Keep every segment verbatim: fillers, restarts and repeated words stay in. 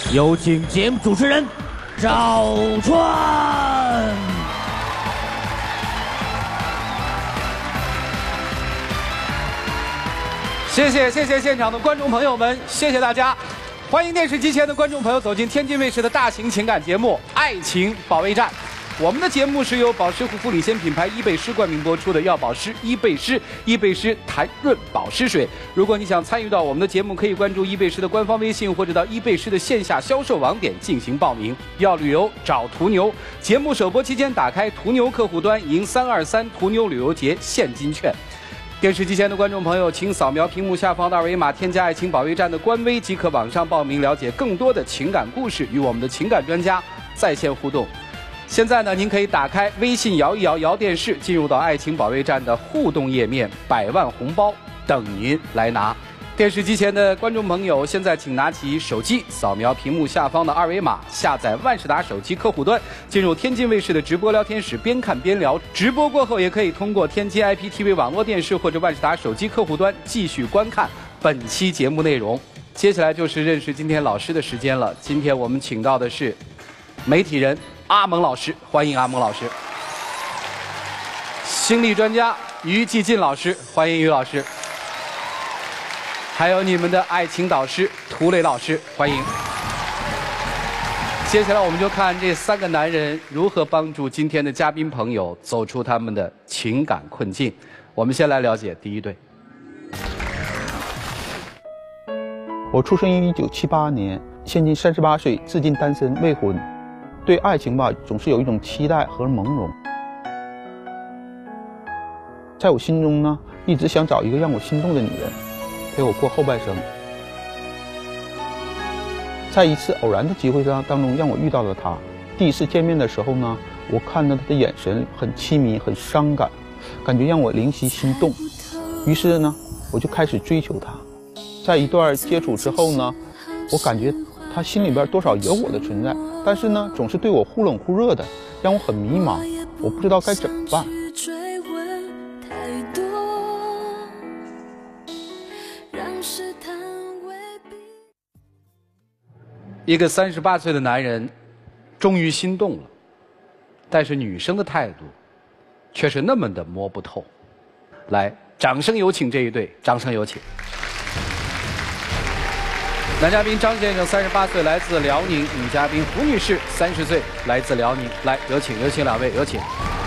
有请节目主持人赵川。 谢谢谢谢现场的观众朋友们，谢谢大家，欢迎电视机前的观众朋友走进天津卫视的大型情感节目《爱情保卫战》。我们的节目是由保湿护肤领先品牌伊贝诗冠名播出的，要保湿伊贝诗，伊贝诗弹润保湿水。如果你想参与到我们的节目，可以关注伊贝诗的官方微信，或者到伊贝诗的线下销售网点进行报名。要旅游找途牛，节目首播期间打开途牛客户端，赢三二三途牛旅游节现金券。电视机前的观众朋友，请扫描屏幕下方的二维码，添加爱情保卫战的官微，即可网上报名了解更多的情感故事，与我们的情感专家在线互动。现在呢，您可以打开微信摇一摇摇电视，进入到爱情保卫战的互动页面，百万红包等您来拿。电视机前的观众朋友，现在请拿起手机，扫描屏幕下方的二维码，下载万事达手机客户端，进入天津卫视的直播聊天室，边看边聊。直播过后，也可以通过天津 I P T V 网络电视或者万事达手机客户端继续观看本期节目内容。接下来就是认识今天老师的时间了。今天我们请到的是媒体人阿蒙老师，欢迎阿蒙老师。心理专家于继进老师，欢迎于老师。还有你们的爱情导师涂磊老师，欢迎。接下来我们就看这三个男人如何帮助今天的嘉宾朋友走出他们的情感困境。我们先来了解第一对。 我出生于一九七八年，现今三十八岁，至今单身未婚。对爱情吧，总是有一种期待和朦胧。在我心中呢，一直想找一个让我心动的女人，陪我过后半生。在一次偶然的机会上当中，让我遇到了她。第一次见面的时候呢，我看到她的眼神很凄迷，很伤感，感觉让我灵犀心动。于是呢，我就开始追求她。在一段接触之后呢，我感觉她心里边多少有我的存在，但是呢，总是对我忽冷忽热的，让我很迷茫，我不知道该怎么办。 一个三十八岁的男人终于心动了，但是女生的态度却是那么的摸不透。来，掌声有请这一对，掌声有请。男嘉宾张先生三十八岁，来自辽宁；女嘉宾胡女士三十岁，来自辽宁。来，有请，有请两位，有请。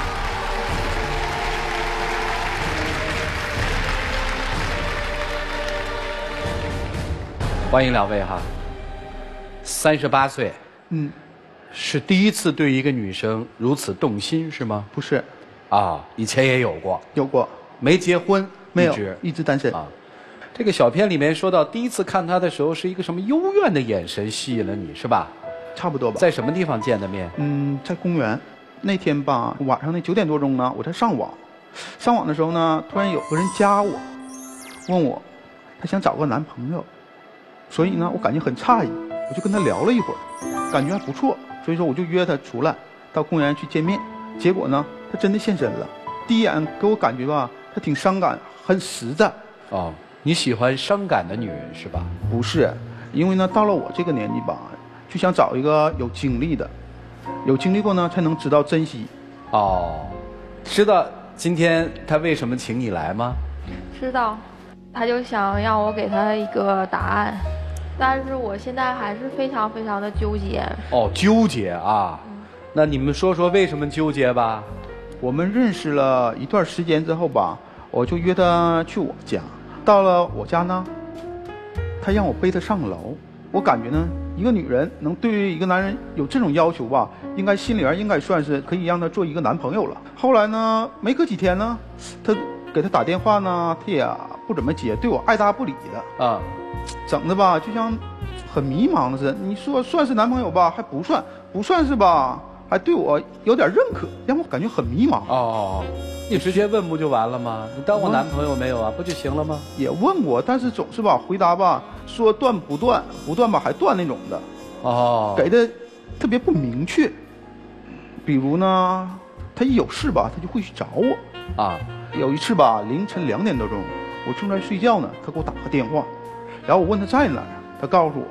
欢迎两位哈。三十八岁， 嗯， 是第一次对一个女生如此动心是吗？ 不是， 啊，以前也有过， 有过， 没结婚， 没有， 一直一直单身啊。这个小片里面说到，第一次看她的时候，是一个什么幽怨的眼神吸引了你，是吧？ 差不多吧。 在什么地方见的面？ 嗯，在公园。那天吧，晚上那九点多钟呢，我在上网，上网的时候呢，突然有个人加我，问我，他想找个男朋友，所以呢，我感觉很诧异，我就跟他聊了一会儿，感觉还不错，所以说我就约他出来到公园去见面。结果呢，他真的现身了。第一眼给我感觉吧，他挺伤感，很实在。 哦，你喜欢伤感的女人是吧？ 不是，因为呢，到了我这个年纪吧，就想找一个有经历的，有经历过呢，才能知道珍惜。 哦，知道今天他为什么请你来吗？ 知道，他就想让我给他一个答案，但是我现在还是非常非常的纠结。 哦，纠结啊，嗯、那你们说说为什么纠结吧？ 我们认识了一段时间之后吧，我就约他去我家。到了我家呢，他让我背他上楼。我感觉呢，一个女人能对一个男人有这种要求吧，应该心里边应该算是可以让他做一个男朋友了。后来呢，没隔几天呢，他给他打电话呢，他也不怎么接，对我爱答不理的啊，整的吧就像很迷茫的似的。你说算是男朋友吧，还不算；不算是吧，还对我有点认可，让我感觉很迷茫。 哦，你直接问不就完了吗？你当我男朋友没有啊？不就行了吗？ 也问过，但是总是吧回答吧说断不断，不断吧还断那种的。哦，给的特别不明确。比如呢，他一有事吧，他就会去找我。啊，有一次吧，凌晨两点多钟，我正在睡觉呢，他给我打个电话，然后我问他在哪儿，他告诉我，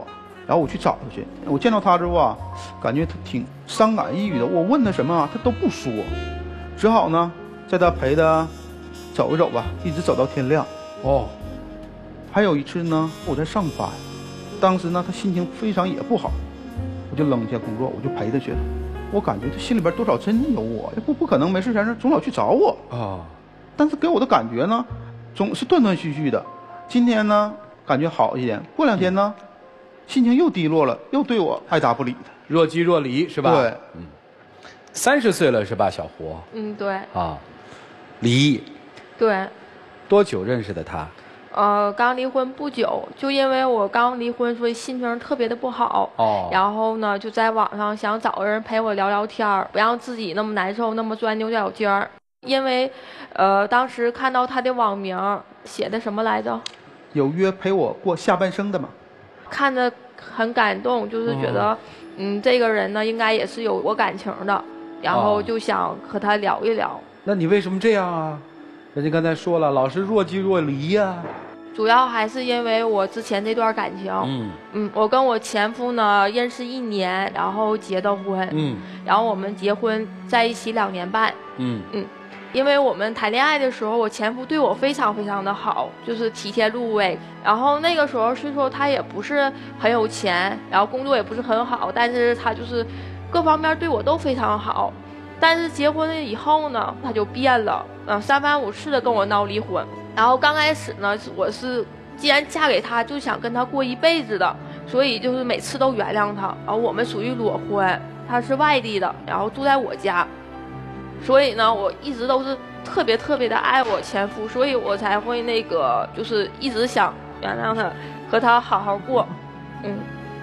然后我去找他去，我见到他之后啊，感觉他挺伤感抑郁的。我问他什么啊，他都不说，只好呢，在他陪他走一走吧，一直走到天亮。 哦， 还有一次呢，我在上班，当时呢，他心情非常也不好，我就扔下工作，我就陪他去了。我感觉他心里边多少真有我，不不可能没事闲事总老去找我啊。 哦， 但是给我的感觉呢，总是断断续续的。今天呢，感觉好一点，过两天呢，心情又低落了，又对我爱答不理的， 若即若离是吧？ 对， 嗯，三十岁了是吧，小胡？ 嗯，对， 啊，离异， 对， 多久认识的他？ 呃，刚离婚不久，就因为我刚离婚，所以心情特别的不好。 哦， 然后呢，就在网上想找个人陪我聊聊天儿，不让自己那么难受，那么钻牛角尖儿。因为，呃，当时看到他的网名写的什么来着？ 有约陪我过下半生的吗？ 看着很感动，就是觉得， 哦、 嗯，这个人呢，应该也是有过感情的，然后就想和他聊一聊。 那你为什么这样啊？人家刚才说了，老是若即若离呀、啊。 主要还是因为我之前这段感情， 嗯嗯，我跟我前夫呢认识一年，然后结的婚， 嗯， 然后我们结婚在一起两年半， 嗯嗯，因为我们谈恋爱的时候，我前夫对我非常非常的好，就是体贴入微。然后那个时候虽说他也不是很有钱，然后工作也不是很好，但是他就是各方面对我都非常好。但是结婚了以后呢，他就变了，嗯、呃，三番五次的跟我闹离婚。然后刚开始呢，我是既然嫁给他，就想跟他过一辈子的，所以就是每次都原谅他。然后我们属于裸婚，他是外地的，然后住在我家，所以呢，我一直都是特别特别的爱我前夫，所以我才会那个就是一直想原谅他，和他好好过，嗯。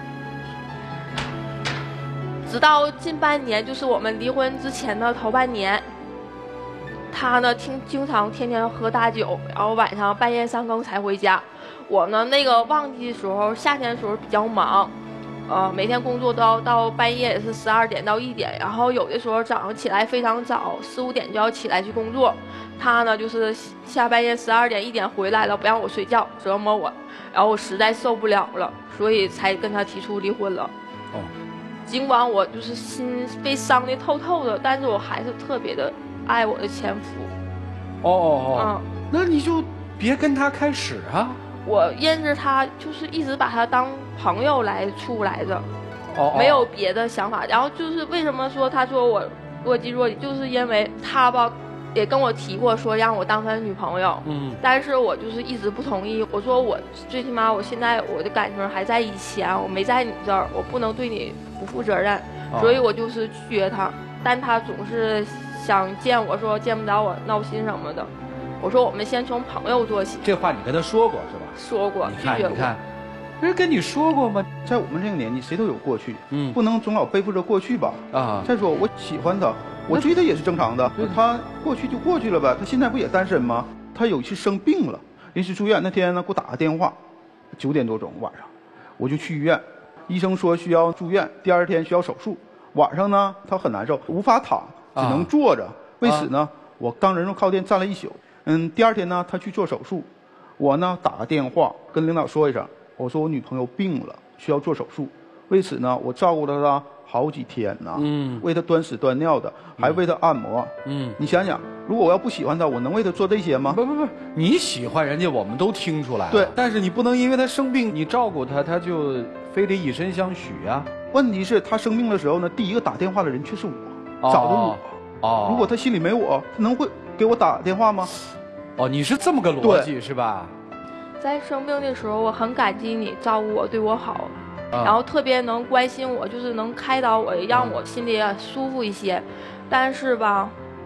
直到近半年，就是我们离婚之前的头半年，他呢听经常天天喝大酒，然后晚上半夜三更才回家。我呢那个旺季的时候，夏天的时候比较忙，呃，每天工作都要到半夜也是十二点到一点，然后有的时候早上起来非常早，四五点就要起来去工作。他呢就是下半夜十二点一点回来了，不让我睡觉，折磨我，然后我实在受不了了，所以才跟他提出离婚了。 哦。 尽管我就是心被伤得透透的，但是我还是特别的爱我的前夫。 哦哦哦， 嗯， 那你就别跟他开始啊。 我认识他就是一直把他当朋友来处来着， 哦， 没有别的想法。然后就是为什么说他说我若即若离，就是因为他吧也跟我提过说让我当他的女朋友， 嗯， 但是我就是一直不同意。我说我最起码我现在我的感情还在以前，我没在你这儿，我不能对你不负责任，所以我就是拒绝他。但他总是想见我，说见不着我闹心什么的。我说我们先从朋友做起。 这话你跟他说过是吧？ 说过， 你看拒绝过。 你看，人跟你说过吗？ 在我们这个年纪，谁都有过去， 嗯， 不能总老背负着过去吧。 啊， 再说我喜欢他，我追他也是正常的，他过去就过去了呗。他现在不也单身吗？他有一次生病了，临时住院，那天呢给我打个电话，九点多钟晚上，我就去医院，医生说需要住院，第二天需要手术。晚上呢他很难受，无法躺，只能坐着。为此呢，我当人肉靠垫站了一宿。嗯，第二天呢他去做手术，我呢打个电话跟领导说一声，我说我女朋友病了，需要做手术。为此呢，我照顾了她好几天呢，嗯，为她端屎端尿的，还为她按摩，嗯，你想想，如果我要不喜欢她，我能为她做这些吗？ 不不不，你喜欢人家，我们都听出来了。 对， 但是你不能因为她生病，你照顾她，她就非得以身相许啊。 问题是她生病的时候呢，第一个打电话的人却是我， 哦、 找的我。 哦， 如果她心里没我，她能会给我打电话吗？ 哦，你是这么个逻辑是吧？ 在生病的时候，我很感激你照顾我，对我好。然后特别能关心我，就是能开导我，让我心里也舒服一些。但是吧，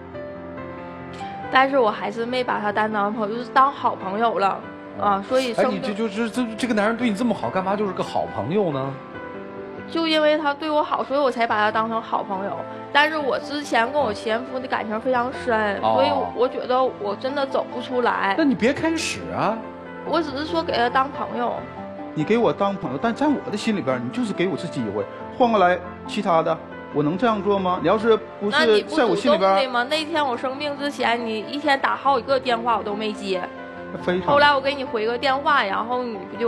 但是我还是没把他当男朋友，就是当好朋友了啊。所以， 哎，你这就是这这个男人对你这么好，干嘛就是个好朋友呢？ 就因为他对我好，所以我才把他当成好朋友。但是我之前跟我前夫的感情非常深， 哦、 所以我觉得我真的走不出来。 那你别开始啊！ 我只是说给他当朋友。 你给我当朋友，但在我的心里边，你就是给我次机会。换过来，其他的我能这样做吗？你要是不是在我心里边， 那你不主动的吗？那天我生病之前，你一天打好几个电话，我都没接。 非常。 后来我给你回个电话，然后你不就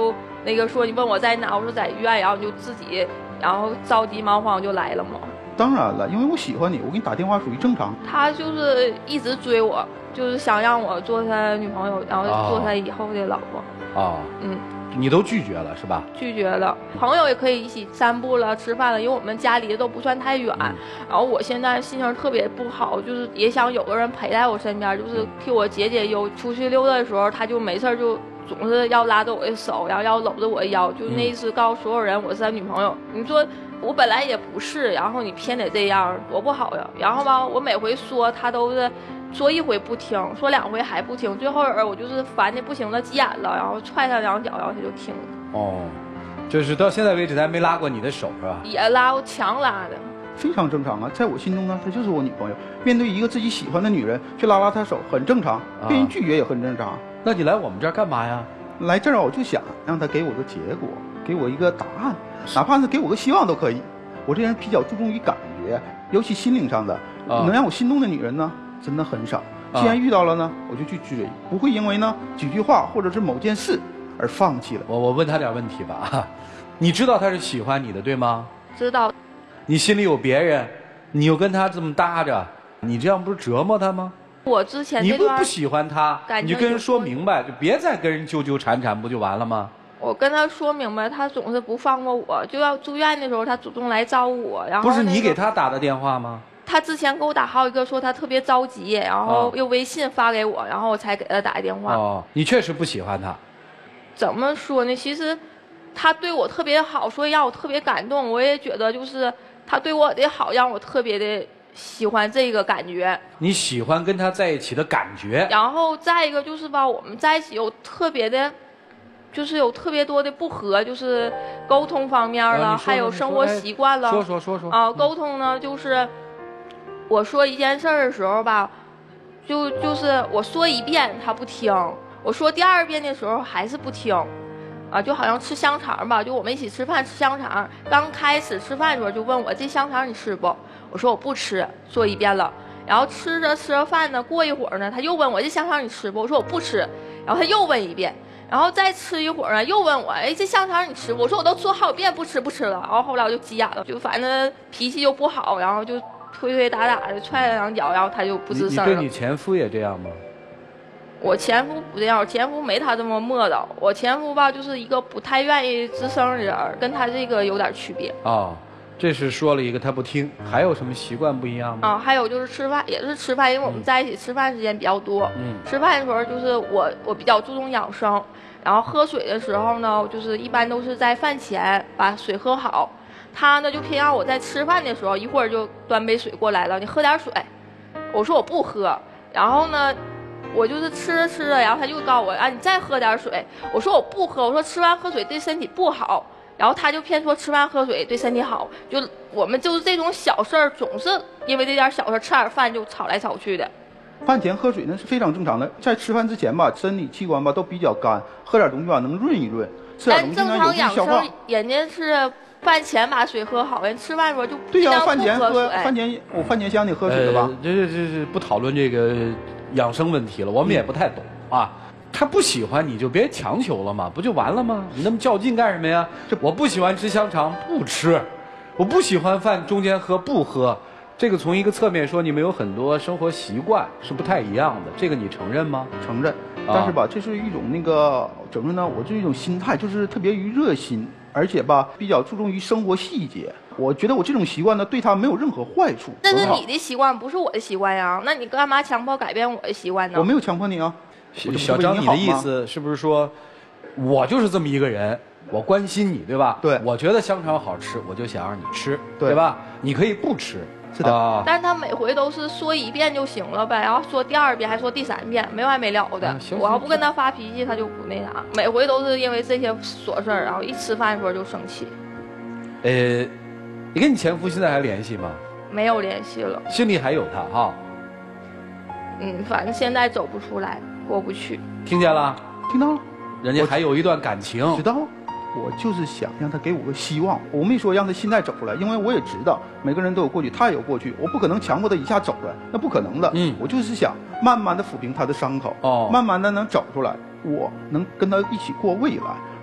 那个说你问我在哪，我说在医院，然后你就自己，然后着急忙慌就来了嘛。 当然了，因为我喜欢你，我给你打电话属于正常。 他就是一直追我，就是想让我做他女朋友，然后做他以后的老婆。 哦， 嗯， 你都拒绝了是吧？ 拒绝了，朋友也可以一起散步了、吃饭了，因为我们家离得都不算太远。 嗯、 然后我现在心情特别不好，就是也想有个人陪在我身边，就是替我解解忧。出去溜达的时候，他就没事就总是要拉着我的手，然后要搂着我的腰，就那意思告诉所有人我是他女朋友。嗯、你说我本来也不是，然后你偏得这样，多不好呀。然后吧，我每回说他都是。说一回不听，说两回还不听，最后我就是烦的不行了，急眼了，然后踹他两脚，然后他就听了。 哦，就是到现在为止，他没拉过你的手是吧？ 也拉过，强拉的。 非常正常啊，在我心中呢，她就是我女朋友。面对一个自己喜欢的女人，去拉拉她手，很正常；被人拒绝也很正常。 那你来我们这儿干嘛呀？ 来这儿我就想让她给我个结果，给我一个答案，哪怕是给我个希望都可以。我这人比较注重于感觉，尤其心灵上的，啊、能让我心动的女人呢。真的很少，既然遇到了呢，我就去追，不会因为呢几句话或者是某件事而放弃了。 我我问他点问题吧，你知道他是喜欢你的对吗？ 知道。 你心里有别人，你又跟他这么搭着，你这样不是折磨他吗？ 我之前你不不喜欢他，你就跟人说明白，就别再跟人纠纠缠缠，不就完了吗？ 我跟他说明白，他总是不放过我，就要住院的时候，他主动来找我，然后、那个、 不是你给他打的电话吗？ 他之前给我打好几个，说他特别着急，然后用微信发给我，然后我才给他打的电话。 哦，你确实不喜欢他。 怎么说呢？其实他对我特别好，所以让我特别感动。我也觉得就是他对我的好，让我特别的喜欢这个感觉。 你喜欢跟他在一起的感觉。 然后再一个就是吧，我们在一起有特别的。就是有特别多的不合，就是沟通方面了， 啊、 还有生活习惯了。 说说说说啊，沟通呢，就是我说一件事儿的时候吧，就就是我说一遍他不听，我说第二遍的时候还是不听，啊，就好像吃香肠吧，就我们一起吃饭吃香肠，刚开始吃饭的时候就问我这香肠你吃不？我说我不吃，说一遍了。然后吃着吃着饭呢，过一会儿呢，他又问我这香肠你吃不？我说我不吃，然后他又问一遍。然后再吃一会儿呢，又问我，哎，这香肠你吃不？我说我都说好几遍不吃不吃了。然后后来我就急眼了，就反正脾气就不好，然后就推推打打的踹了两脚，然后他就不吱声了。 你对你前夫也这样吗？ 我前夫不这样，我前夫没他这么磨叨。我前夫吧，就是一个不太愿意吱声的人，跟他这个有点区别。 哦，这是说了一个他不听，还有什么习惯不一样吗？ 啊，还有就是吃饭，也是吃饭，因为我们在一起吃饭时间比较多。 嗯， 吃饭的时候就是我我比较注重养生。然后喝水的时候呢，就是一般都是在饭前把水喝好。他呢就偏让我在吃饭的时候，一会儿就端杯水过来了，你喝点水。我说我不喝。然后呢，我就是吃着吃着，然后他就告诉我啊，你再喝点水。我说我不喝，我说吃完喝水对身体不好。然后他就偏说吃完喝水对身体好。就我们就是这种小事儿，总是因为这点小事吃点饭就吵来吵去的。 饭前喝水那是非常正常的，在吃饭之前吧，身体器官吧都比较干，喝点东西吧能润一润，吃点东西呢有助消化。 人家是饭前把水喝好，人吃饭时候就对呀、啊，饭前喝，饭前我饭前想你喝水的吧。 呃、这这这这不讨论这个养生问题了，我们也不太懂、嗯、啊。他不喜欢你就别强求了嘛，不就完了吗？你那么较劲干什么呀？这我不喜欢吃香肠，不吃；我不喜欢饭中间喝，不喝。这个从一个侧面说，你们有很多生活习惯是不太一样的，这个你承认吗？ 承认，但是吧，这是一种那个承认呢，我这一种心态，就是特别于热心，而且吧，比较注重于生活细节。我觉得我这种习惯呢，对他没有任何坏处。 那是你的习惯，不是我的习惯呀。那你干嘛强迫改变我的习惯呢？ 我没有强迫你啊。 小张，你的意思是不是说，我就是这么一个人？我关心你，对吧？ 对， 我觉得香肠好吃，我就想让你吃， 对, 对吧？你可以不吃。 是的、 啊， 但是他每回都是说一遍就行了呗，然后说第二遍还说第三遍，没完没了的。 啊、 我要不跟他发脾气，他就不那啥。每回都是因为这些琐事儿，然后一吃饭的时候就生气。 呃，你跟你前夫现在还联系吗？ 没有联系了。 心里还有他哈？ 嗯，反正现在走不出来，过不去。 听见了？ 听到了。 人家还有一段感情。 知道。我就是想让他给我个希望，我没说让他现在走出来，因为我也知道每个人都有过去，他也有过去，我不可能强迫他一下走出来，那不可能的。 嗯， 我就是想慢慢的抚平他的伤口， 哦， 慢慢的能走出来，我能跟他一起过未来，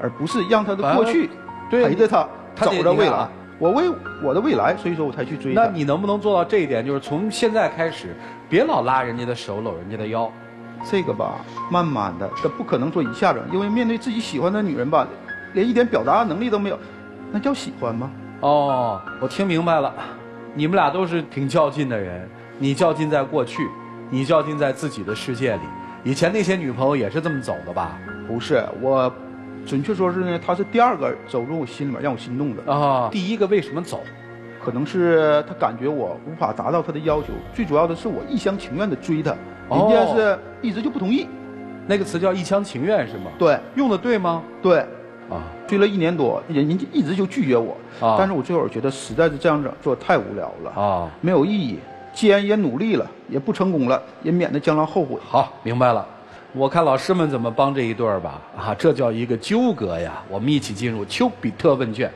而不是让他的过去对陪着他他得走着未来。 你看啊我为我的未来，所以说我才去追他。 那你能不能做到这一点？就是从现在开始，别老拉人家的手，搂人家的腰。 这个吧，慢慢的，这不可能说一下子，因为面对自己喜欢的女人吧，连一点表达能力都没有，那叫喜欢吗？ 哦，我听明白了，你们俩都是挺较劲的人。你较劲在过去，你较劲在自己的世界里。以前那些女朋友也是这么走的吧？ 不是，我准确说是呢，她是第二个走入我心里面让我心动的。 啊，第一个为什么走？ 可能是她感觉我无法达到她的要求，最主要的是我一厢情愿的追她，人家是一直就不同意。 那个词叫一厢情愿是吗？ 对， 用的对吗？ 对。 啊， 追了一年多，人人家一直就拒绝我。啊，但是我最后觉得实在是这样整做太无聊了啊，没有意义。既然也努力了，也不成功了，也免得将来后悔。 好，明白了。我看老师们怎么帮这一对儿吧。啊，这叫一个纠葛呀。我们一起进入丘比特问卷。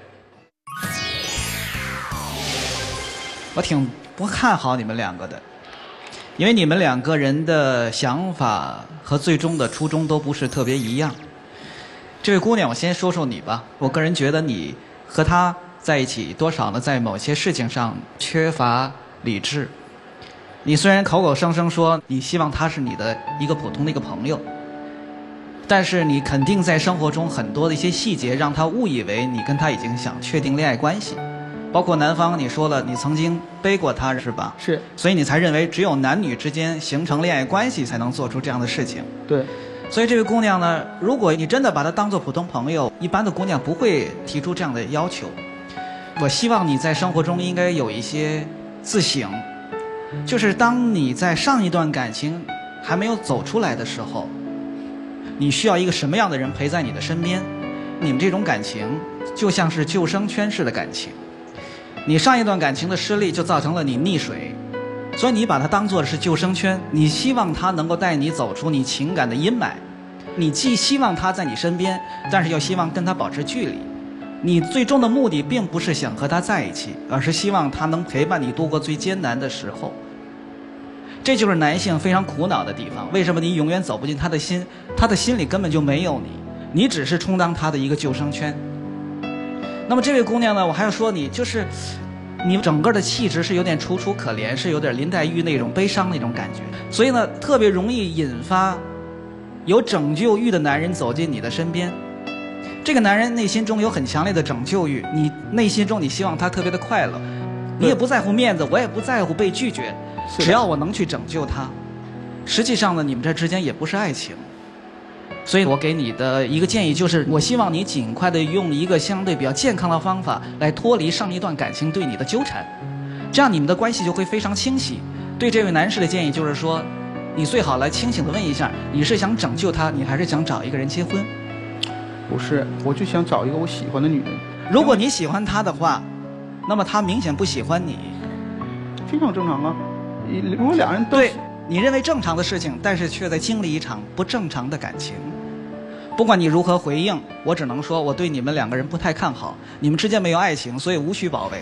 我挺不看好你们两个的，因为你们两个人的想法和最终的初衷都不是特别一样。这位姑娘，我先说说你吧。我个人觉得你和她在一起，多少呢，在某些事情上缺乏理智。你虽然口口声声说你希望他是你的一个普通的一个朋友，但是你肯定在生活中很多的一些细节让他误以为你跟他已经想确定恋爱关系，包括男方你说了你曾经背过他是吧？ 是， 所以你才认为只有男女之间形成恋爱关系才能做出这样的事情。 对， 所以这位姑娘呢，如果你真的把她当做普通朋友，一般的姑娘不会提出这样的要求。我希望你在生活中应该有一些自省，就是当你在上一段感情还没有走出来的时候，你需要一个什么样的人陪在你的身边？你们这种感情就像是救生圈式的感情，你上一段感情的失利就造成了你溺水，所以你把它当作是救生圈，你希望它能够带你走出你情感的阴霾。你既希望他在你身边，但是又希望跟他保持距离。你最终的目的并不是想和他在一起，而是希望他能陪伴你度过最艰难的时候。这就是男性非常苦恼的地方。为什么你永远走不进他的心？他的心里根本就没有你，你只是充当他的一个救生圈。那么这位姑娘呢，我还要说你就是你整个的气质是有点楚楚可怜，是有点林黛玉那种悲伤那种感觉，所以呢特别容易引发有拯救欲的男人走进你的身边。这个男人内心中有很强烈的拯救欲，你内心中你希望他特别的快乐，你也不在乎面子，我也不在乎被拒绝，只要我能去拯救他。实际上呢，你们这之间也不是爱情。所以我给你的一个建议就是，我希望你尽快的用一个相对比较健康的方法来脱离上一段感情对你的纠缠，这样你们的关系就会非常清晰。对这位男士的建议就是说，你最好来清醒的问一下，你是想拯救他，你还是想找一个人结婚？ 不是，我就想找一个我喜欢的女人。 如果你喜欢他的话，那么他明显不喜欢你， 非常正常啊。如果两人都对你认为正常的事情，但是却在经历一场不正常的感情。不管你如何回应，我只能说我对你们两个人不太看好，你们之间没有爱情，所以无需保卫。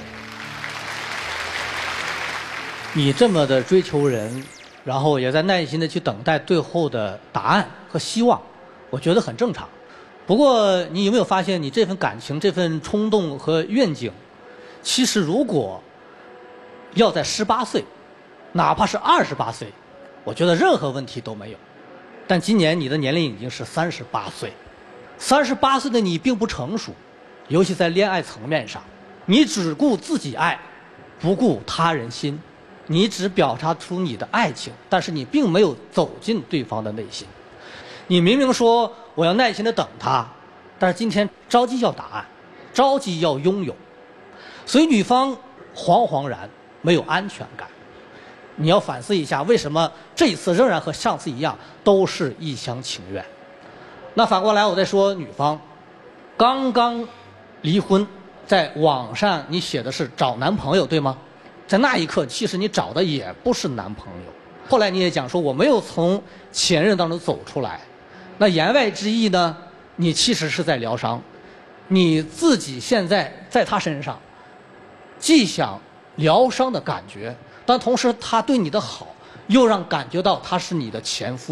你这么的追求人，然后也在耐心的去等待最后的答案和希望，我觉得很正常。不过你有没有发现，你这份感情、这份冲动和愿景，其实如果要在十八岁，哪怕是二十八岁，我觉得任何问题都没有。但今年你的年龄已经是三十八岁，三十八岁的你并不成熟，尤其在恋爱层面上，你只顾自己爱，不顾他人心，你只表达出你的爱情，但是你并没有走进对方的内心。你明明说我要耐心的等他，但是今天着急要答案，着急要拥有，所以女方惶惶然，没有安全感。你要反思一下，为什么这一次仍然和上次一样，都是一厢情愿？那反过来，我再说女方，刚刚离婚，在网上你写的是找男朋友，对吗？在那一刻，其实你找的也不是男朋友。后来你也讲说，我没有从前任当中走出来。那言外之意呢，你其实是在疗伤，你自己现在在他身上，既想疗伤的感觉，但同时他对你的好，又让感觉到他是你的前夫，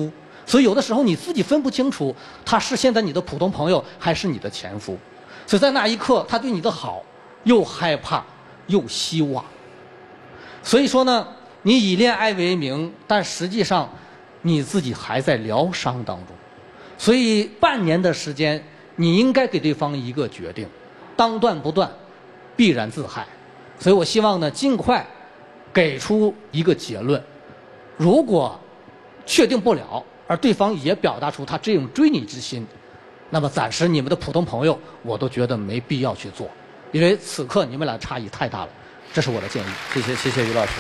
所以有的时候你自己分不清楚他是现在你的普通朋友还是你的前夫，所以在那一刻他对你的好又害怕又希望。所以说呢，你以恋爱为名，但实际上你自己还在疗伤当中。所以半年的时间，你应该给对方一个决定，当断不断，必然自害。所以我希望呢，尽快给出一个结论。如果确定不了，而对方也表达出他这种追你之心，那么暂时你们的普通朋友，我都觉得没必要去做，因为此刻你们俩差异太大了。这是我的建议。 谢谢，谢谢于老师。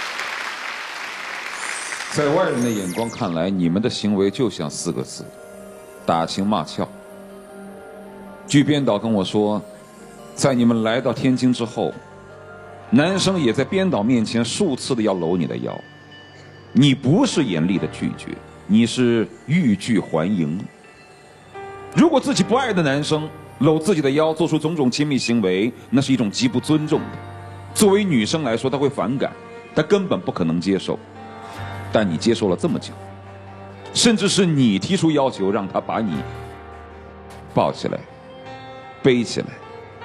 在外人的眼光看来，你们的行为就像四个字：打情骂俏。据编导跟我说，在你们来到天津之后，男生也在编导面前数次的要搂你的腰，你不是严厉的拒绝，你是欲拒还迎。如果自己不爱的男生搂自己的腰，做出种种亲密行为，那是一种极不尊重的。作为女生来说，她会反感，她根本不可能接受。但你接受了这么久，甚至是你提出要求让他把你抱起来背起来，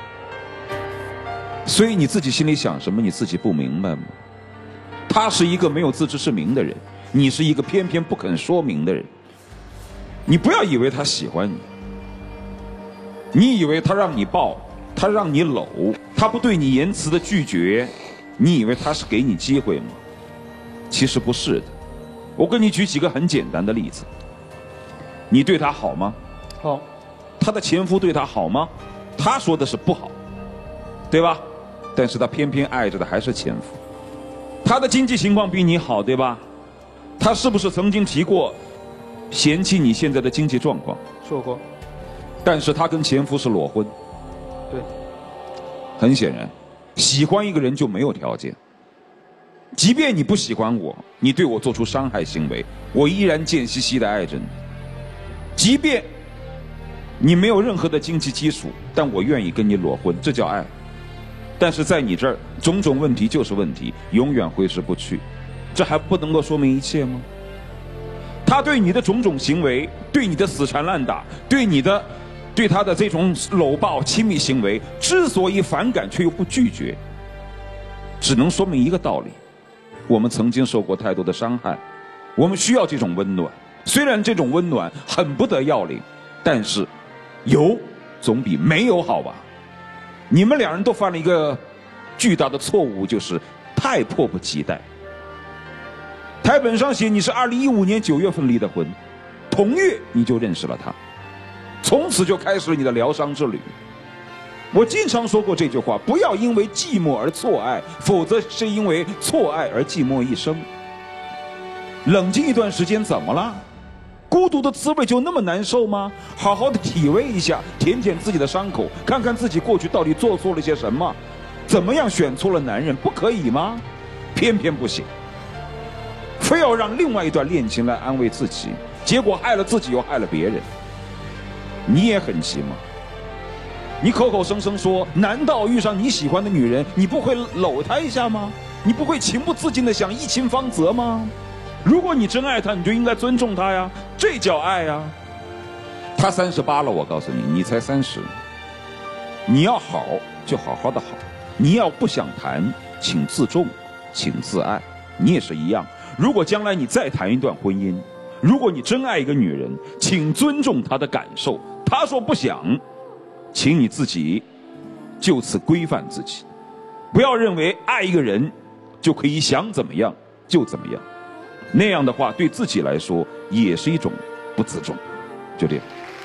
所以你自己心里想什么你自己不明白吗？他是一个没有自知之明的人，你是一个偏偏不肯说明的人。你不要以为他喜欢你，你以为他让你抱，他让你搂，他不对你言辞的拒绝，你以为他是给你机会吗？其实不是的。我跟你举几个很简单的例子。你对他好吗？ 好。 他的前夫对他好吗？他说的是不好，对吧？但是他偏偏爱着的还是前夫。他的经济情况比你好，对吧？他是不是曾经提过嫌弃你现在的经济状况？ 说过。 但是他跟前夫是裸婚。 对。 很显然，喜欢一个人就没有条件。即便你不喜欢我，你对我做出伤害行为，我依然贱兮兮的爱着你。即便你没有任何的经济基础，但我愿意跟你裸婚，这叫爱。但是在你这儿，种种问题就是问题，永远挥之不去，这还不能够说明一切吗？他对你的种种行为，对你的死缠烂打，对你的对他的这种搂抱亲密行为，之所以反感却又不拒绝，只能说明一个道理：我们曾经受过太多的伤害，我们需要这种温暖。虽然这种温暖很不得要领，但是有总比没有好吧。你们两人都犯了一个巨大的错误，就是太迫不及待。台本上写你是二零一五年九月份离的婚，同月你就认识了他，从此就开始了你的疗伤之旅。我经常说过这句话：不要因为寂寞而错爱，否则是因为错爱而寂寞一生。冷静一段时间怎么了？孤独的滋味就那么难受吗？好好的体味一下，舔舔自己的伤口，看看自己过去到底做错了些什么，怎么样选错了男人，不可以吗？偏偏不行，非要让另外一段恋情来安慰自己，结果害了自己又害了别人。你也很急吗？你口口声声说，难道遇上你喜欢的女人，你不会搂她一下吗？你不会情不自禁的想一亲芳泽吗？如果你真爱她，你就应该尊重她呀，这叫爱呀。她三十八了，我告诉你，你才三十。你要好就好好的好，你要不想谈，请自重，请自爱。你也是一样，如果将来你再谈一段婚姻，如果你真爱一个女人，请尊重她的感受。她说不想，请你自己就此规范自己，不要认为爱一个人就可以想怎么样就怎么样，那样的话对自己来说也是一种不自重。就这样。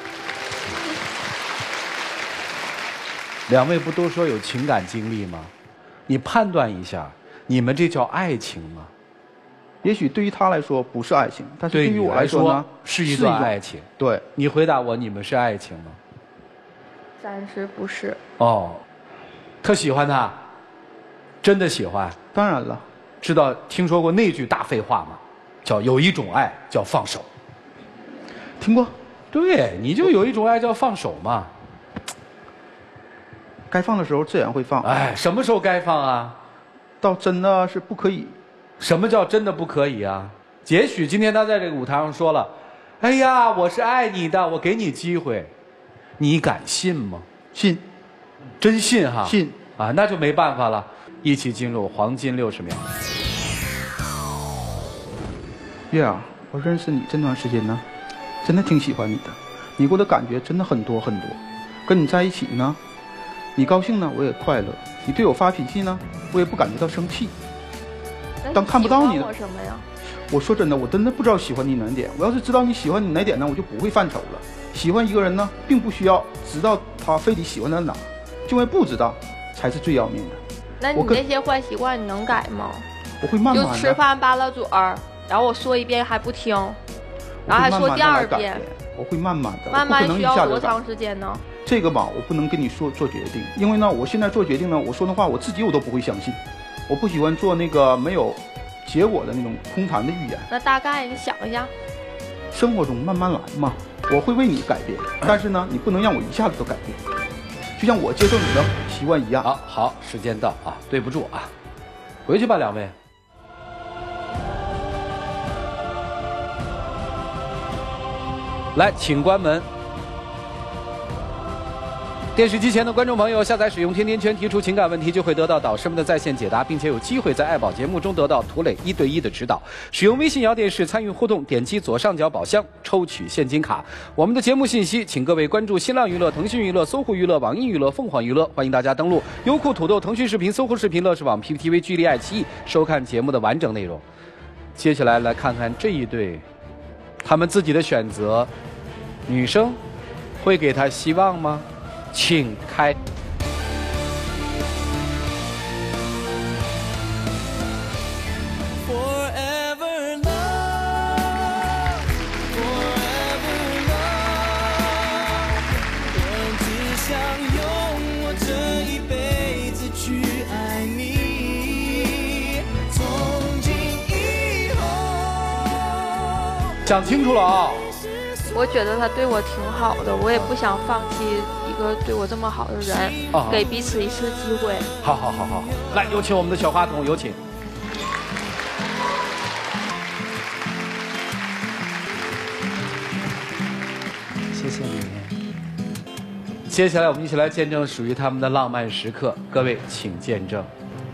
两位不都说有情感经历吗？你判断一下，你们这叫爱情吗？ 也许对于他来说不是爱情，但是对于我来说呢， 是一段爱情。 对， 你回答我，你们是爱情吗？ 暂时不是。 哦，特喜欢他，真的喜欢。 当然了， 知道听说过那句大废话吗？叫有一种爱叫放手。 听过。 对，你就有一种爱叫放手嘛。 该放的时候自然会放。 哎，什么时候该放啊？ 到真的是不可以。 什么叫真的不可以啊？也许今天他在这个舞台上说了， 哎呀，我是爱你的，我给你机会，你敢信吗？ 信， 真信哈？ 信啊，那就没办法了，一起进入黄金六十秒。 月儿，我认识你这段时间呢，真的挺喜欢你的，你给我的感觉真的很多很多。跟你在一起呢，你高兴呢，我也快乐；你对我发脾气呢，我也不感觉到生气。当看不到你的， 我什么呀？ 我说真的，我真的不知道喜欢你哪点。我要是知道你喜欢你哪点呢，我就不会犯愁了。喜欢一个人呢，并不需要知道他非得喜欢在哪，就因为不知道才是最要命的。 那你那些坏习惯你能改吗？ 我会慢慢的。 就吃饭扒拉嘴儿，然后我说一遍还不听，然后还说第二遍。 我会慢慢的。 慢慢需要多长时间呢？ 这个吧，我不能跟你说做决定，因为呢，我现在做决定呢，我说的话我自己我都不会相信。我不喜欢做那个没有结果的那种空谈的预言。 那大概你想一下。 生活中慢慢来嘛，我会为你改变，但是呢，你不能让我一下子都改变，就像我接受你的习惯一样。 好，好，时间到啊，对不住啊，回去吧，两位。来，请关门。电视机前的观众朋友，下载使用天天圈提出情感问题，就会得到导师们的在线解答，并且有机会在爱宝节目中得到涂磊一对一的指导。使用微信摇电视参与互动，点击左上角宝箱抽取现金卡。我们的节目信息，请各位关注新浪娱乐、腾讯娱乐、搜狐娱乐、网易娱乐、凤凰娱乐，欢迎大家登录优酷、土豆、腾讯视频、搜狐视频、乐视网、P P T V、巨力、爱奇艺收看节目的完整内容。接下来来看看这一对，他们自己的选择，女生会给他希望吗？请开。想清楚了啊！ 我觉得他对我挺好的，我也不想放弃一个对我这么好的人，啊、给彼此一次机会。 好好好好好，来，有请我们的小话筒，有请。谢谢你。接下来我们一起来见证属于他们的浪漫时刻，各位请见证。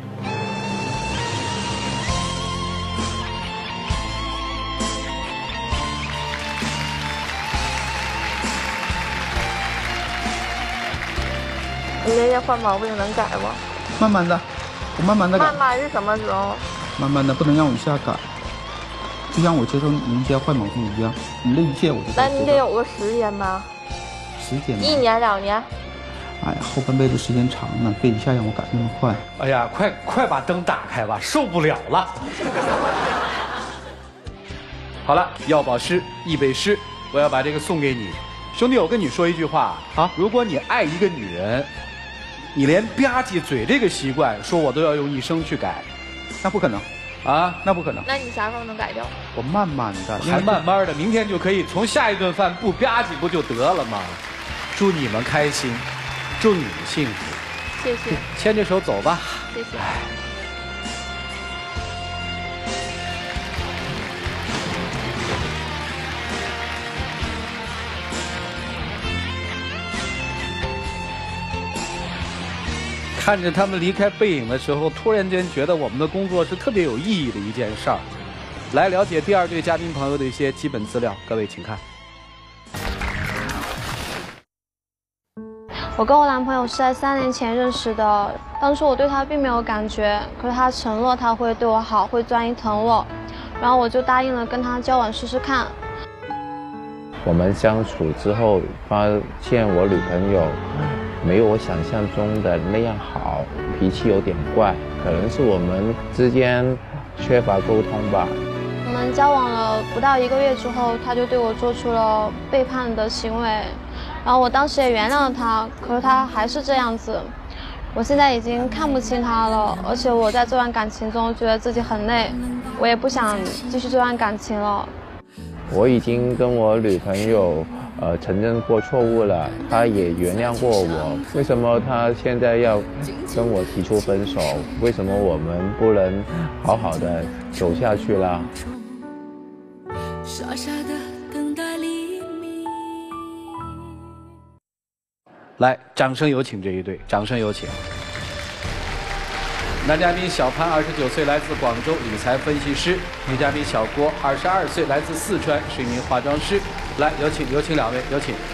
你这些坏毛病能改吗？ 慢慢的，我慢慢的改。 慢慢是什么时候？ 慢慢的，不能让我一下改。就像我接受你一些坏毛病一样，你这一切我就。 那你得有个时间吧。 时间？ 一年两年。 哎呀，后半辈子时间长了，别一下让我改那么快。 哎呀，快快把灯打开吧，受不了了。好了，要宝诗易北诗，我要把这个送给你，兄弟，我跟你说一句话啊，如果你爱一个女人，你连吧唧嘴这个习惯，说我都要用一生去改， 那不可能啊，那不可能。 那你啥时候能改掉？ 我慢慢的， 还慢慢的，明天就可以从下一顿饭不吧唧不就得了吗？祝你们开心，祝你们幸福。 谢谢。 牵着手走吧。 谢谢。 看着他们离开背影的时候，突然间觉得我们的工作是特别有意义的一件事儿。来了解第二对嘉宾朋友的一些基本资料，各位请看。 我跟我男朋友是在三年前认识的，当初我对他并没有感觉，可是他承诺他会对我好，会专一疼我，然后我就答应了跟他交往试试看。 我们相处之后，发现我女朋友没有我想象中的那样好，脾气有点怪，可能是我们之间缺乏沟通吧。 我们交往了不到一个月之后，他就对我做出了背叛的行为，然后我当时也原谅了他，可是他还是这样子。我现在已经看不清他了，而且我在这段感情中觉得自己很累，我也不想继续这段感情了。 我已经跟我女朋友呃承认过错误了，她也原谅过我，为什么她现在要跟我提出分手？为什么我们不能好好的走下去啦？傻傻的等待来，掌声有请这一对，掌声有请。男嘉宾小潘，二十九岁，来自广州，理财分析师；女嘉宾小郭，二十二岁，来自四川，是一名化妆师。来，有请，有请两位，有请。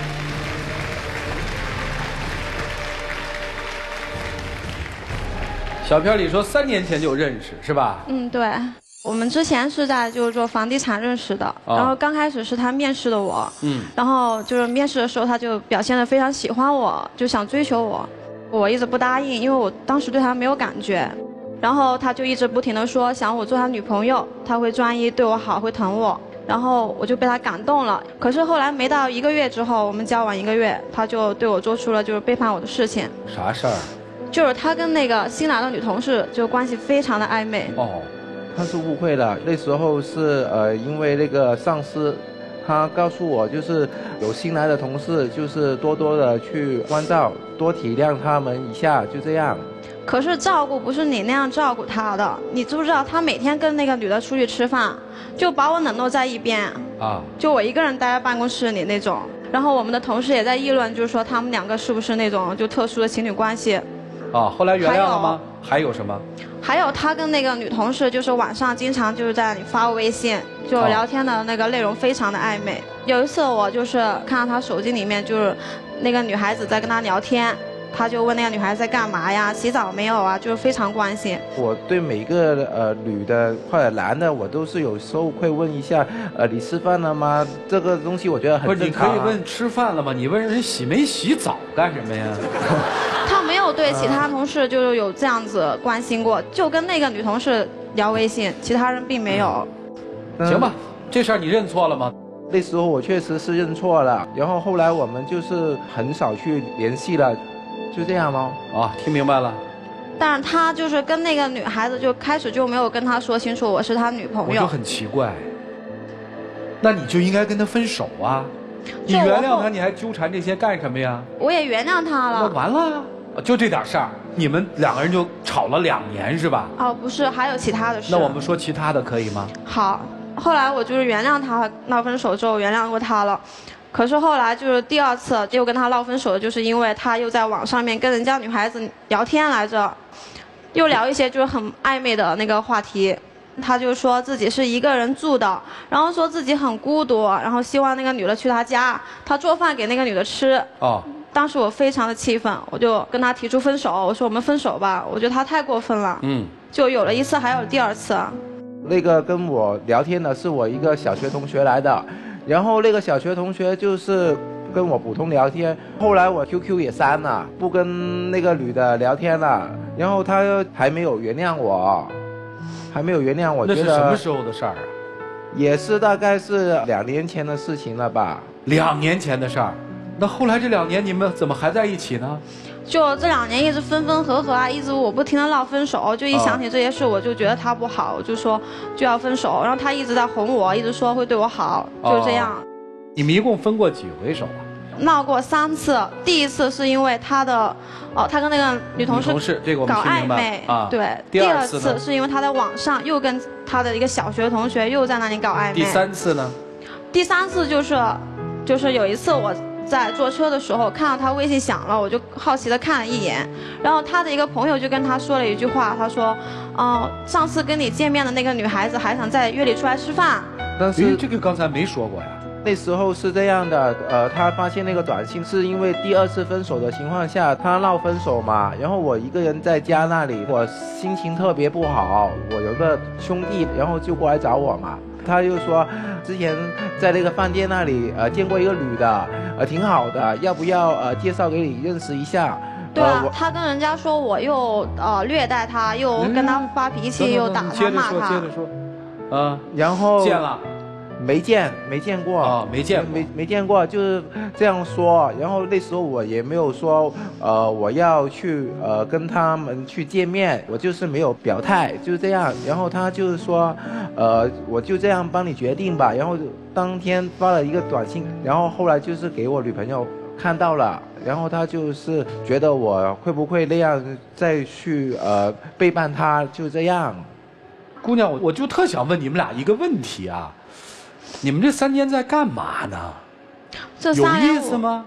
小片里说三年前就认识是吧？ 嗯，对。我们之前是在就是做房地产认识的，哦、然后刚开始是他面试的我，嗯，然后就是面试的时候他就表现得非常喜欢我，就想追求我。我一直不答应，因为我当时对他没有感觉，然后他就一直不停地说想我做他女朋友，他会专一对我好，会疼我，然后我就被他感动了。可是后来没到一个月之后，我们交往一个月，他就对我做出了就是背叛我的事情。 啥事儿？ 就是他跟那个新来的女同事就关系非常的暧昧。 哦，他是误会了，那时候是呃因为那个上司。他告诉我，就是有新来的同事，就是多多的去关照，多体谅他们一下，就这样。 可是照顾不是你那样照顾他的，你知不知道？他每天跟那个女的出去吃饭，就把我冷落在一边啊，就我一个人待在办公室里那种。然后我们的同事也在议论，就是说他们两个是不是那种就特殊的情侣关系。 啊，后来原谅了吗？还有什么？ 还有他跟那个女同事，就是晚上经常就是在那里发微信，就聊天的那个内容非常的暧昧。有一次我就是看到他手机里面就是那个女孩子在跟他聊天，他就问那个女孩子在干嘛呀，洗澡没有啊，就是非常关心。 我对每个呃女的或者男的，我都是有时候会问一下，呃，你吃饭了吗？这个东西我觉得很正常、啊。 不是，你可以问吃饭了吗？你问人洗没洗澡干什么呀？ 他没有对其他同事就是有这样子关心过，就跟那个女同事聊微信，其他人并没有。 嗯、行吧，这事儿你认错了吗？ 那时候我确实是认错了，然后后来我们就是很少去联系了，就这样咯。 啊，听明白了。 但是他就是跟那个女孩子就开始就没有跟他说清楚我是他女朋友。 我就很奇怪，那你就应该跟他分手啊！你原谅他，你还纠缠这些干什么呀？ 我也原谅他了。 那完了。就这点事儿，你们两个人就吵了两年是吧？ 哦，不是，还有其他的事。 那我们说其他的可以吗？ 好，后来我就是原谅他，闹分手之后原谅过他了。可是后来就是第二次又跟他闹分手，就是因为他又在网上面跟人家女孩子聊天来着，又聊一些就是很暧昧的那个话题。他就说自己是一个人住的，然后说自己很孤独，然后希望那个女的去他家，他做饭给那个女的吃。哦。当时我非常的气愤，我就跟他提出分手，我说我们分手吧，我觉得他太过分了。嗯，就有了一次，还有第二次。 那个跟我聊天的是我一个小学同学来的，然后那个小学同学就是跟我普通聊天，后来我 Q Q 也删了，不跟那个女的聊天了，然后他还没有原谅我，还没有原谅我。 那是什么时候的事儿啊？ 也是大概是两年前的事情了吧。 两年前的事儿。那后来这两年你们怎么还在一起呢？ 就这两年一直分分合合啊，一直我不停的闹分手，就一想起这些事，我就觉得他不好，我就说就要分手。然后他一直在哄我，一直说会对我好，就这样。 你们一共分过几回手啊？ 闹过三次，第一次是因为他的，哦，他跟那个女同事搞暧昧，啊，对。第二次是因为他在网上又跟他的一个小学同学又在那里搞暧昧。 第三次呢？ 第三次就是，就是有一次我在坐车的时候看到他微信响了，我就好奇的看了一眼，然后他的一个朋友就跟他说了一句话，他说，嗯、呃，上次跟你见面的那个女孩子还想再约你出来吃饭。 但是这个刚才没说过呀。 那时候是这样的，呃，他发现那个短信是因为第二次分手的情况下，他闹分手嘛，然后我一个人在家那里，我心情特别不好，我有个兄弟，然后就过来找我嘛，他就说之前在那个饭店那里，呃，见过一个女的，呃，挺好的，要不要呃介绍给你认识一下？ 对啊，他跟人家说我又呃虐待他，又跟他发脾气，嗯、又打他骂他。 接着说，接着说，啊， 然后见了。 没见，没见过啊、哦，没见， 没没见过，就是这样说。然后那时候我也没有说，呃，我要去呃跟他们去见面，我就是没有表态，就是这样。然后他就是说，呃，我就这样帮你决定吧。然后当天发了一个短信，然后后来就是给我女朋友看到了，然后他就是觉得我会不会那样再去呃背叛他，就这样。 姑娘，我我就特想问你们俩一个问题啊。你们这三年在干嘛呢？ 这三年有意思吗？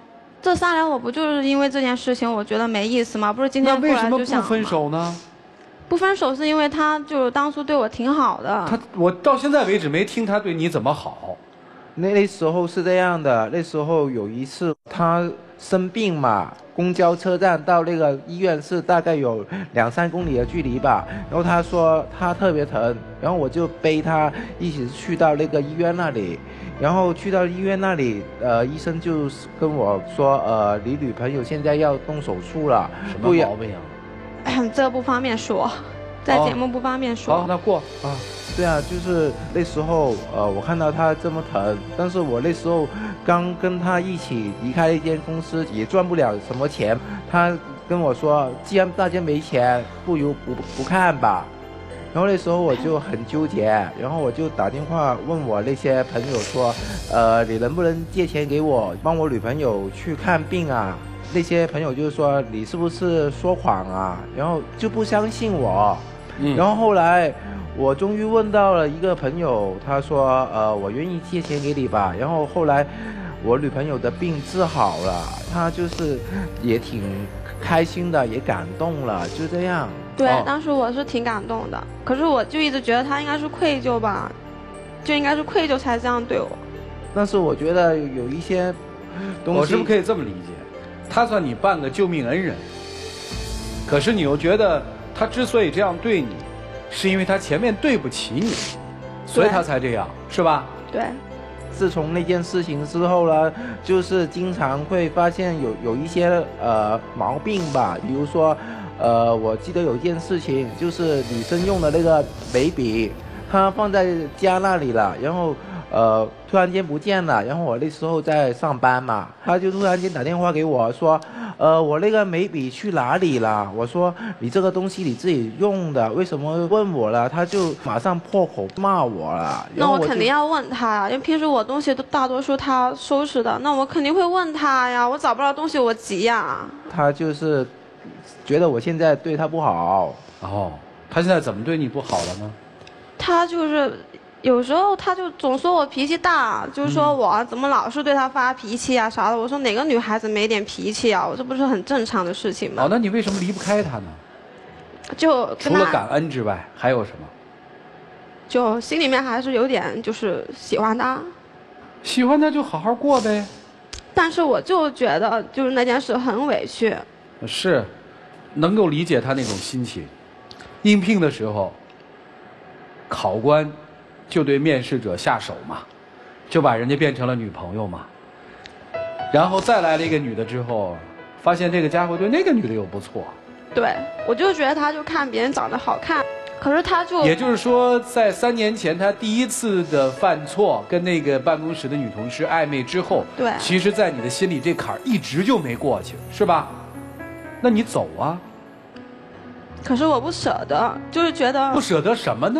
这三年我不就是因为这件事情我觉得没意思吗？不是今天过那为什么来就想不分手呢？ 不分手是因为他就当初对我挺好的。 他我到现在为止没听他对你怎么好。 那那时候是这样的，那时候有一次他生病嘛，公交车站到那个医院是大概有两三公里的距离吧。然后他说他特别疼，然后我就背他一起去到那个医院那里。然后去到医院那里，呃，医生就跟我说，呃，你女朋友现在要动手术了。 什么毛病啊？ 这不方便说，在节目不方便说。 好，好那过啊。 对啊，就是那时候，呃，我看到他这么疼，但是我那时候刚跟他一起离开一间公司，也赚不了什么钱。他跟我说，既然大家没钱，不如不不看吧。然后那时候我就很纠结，然后我就打电话问我那些朋友说，呃，你能不能借钱给我，帮我女朋友去看病啊？那些朋友就说你是不是说谎啊？然后就不相信我。嗯、然后后来我终于问到了一个朋友，他说，呃，我愿意借钱给你吧。然后后来我女朋友的病治好了，她就是也挺开心的，也感动了，就这样。 对、 哦， 当时我是挺感动的，可是我就一直觉得他应该是愧疚吧，就应该是愧疚才这样对我。 但是我觉得有一些东西， 我是不是可以这么理解？他算你半个救命恩人，可是你又觉得他之所以这样对你，是因为他前面对不起你，所以他才这样，是吧？ 对。 自从那件事情之后呢，就是经常会发现有有一些呃毛病吧，比如说。呃，我记得有一件事情，就是女生用的那个眉笔，她放在家那里了，然后呃突然间不见了，然后我那时候在上班嘛，她就突然间打电话给我说，呃我那个眉笔去哪里了？我说你这个东西你自己用的，为什么问我了？她就马上破口骂我了。 那我肯定要问她呀，因为平时我东西都大多数她收拾的，那我肯定会问她呀，我找不到东西我急呀。 她就是觉得我现在对他不好。 哦，他现在怎么对你不好了呢？ 他就是有时候他就总说我脾气大，就说我怎么老是对他发脾气啊啥的。我说哪个女孩子没点脾气啊？我这不是很正常的事情吗？ 哦，那你为什么离不开他呢？ 就除了感恩之外，还有什么？ 就心里面还是有点就是喜欢他。 喜欢他就好好过呗。 但是我就觉得就是那件事很委屈。 是，能够理解他那种心情。应聘的时候，考官就对面试者下手嘛，就把人家变成了女朋友嘛。然后再来了一个女的之后，发现这个家伙对那个女的又不错。 对，我就觉得他就看别人长得好看，可是他就…… 也就是说，在三年前他第一次的犯错，跟那个办公室的女同事暧昧之后， 对， 其实，在你的心里这坎儿一直就没过去，是吧？那你走啊。 可是我不舍得，就是觉得不舍得什么呢？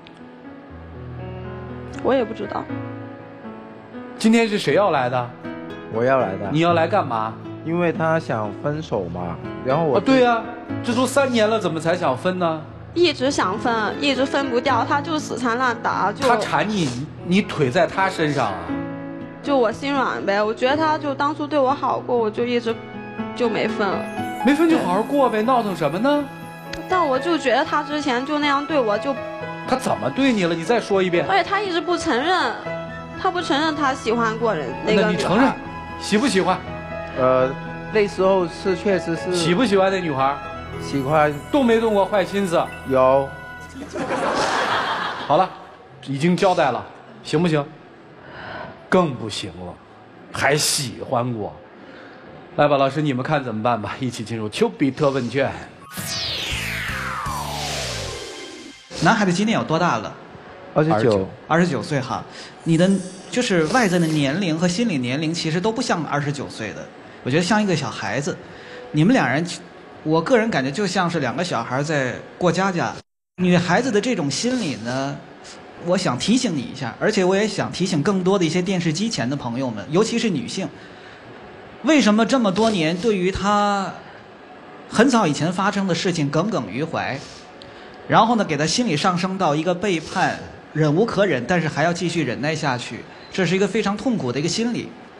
我也不知道。 今天是谁要来的？ 我要来的。 你要来干嘛？ 因为他想分手嘛，然后我…… 啊，对呀、啊，这都三年了，怎么才想分呢？ 一直想分，一直分不掉，他就死缠烂打，就他缠你，你腿在他身上啊？ 就我心软呗，我觉得他就当初对我好过，我就一直就没分了。 没分就好好过呗，闹腾什么呢？ 但我就觉得他之前就那样对我就， 他怎么对你了？你再说一遍。 而且他一直不承认，他不承认他喜欢过人那个女孩。 那你承认？喜不喜欢？ 呃，那时候是确实是。 喜不喜欢那女孩？ 喜欢。 动没动过坏心思？ 有。 好了，已经交代了，行不行？更不行了，还喜欢过。来吧，老师，你们看怎么办吧？一起进入丘比特问卷。 男孩子今年有多大了？ 二十九。 二十九岁哈，你的就是外在的年龄和心理年龄其实都不像二十九岁的，我觉得像一个小孩子。你们两人，我个人感觉就像是两个小孩在过家家。女孩子的这种心理呢，我想提醒你一下，而且我也想提醒更多的一些电视机前的朋友们，尤其是女性。为什么这么多年对于她很早以前发生的事情耿耿于怀，然后呢给她心理上升到一个背叛，忍无可忍，但是还要继续忍耐下去，这是一个非常痛苦的一个心理。